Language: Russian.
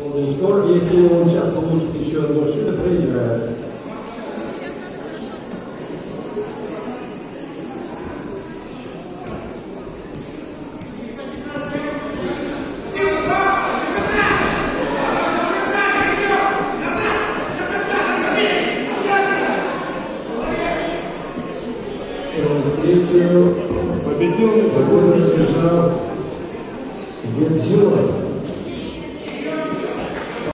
Скоро, если он сейчас получит еще одну шину, проиграет. Встречу победил, законно избежал Гензюра.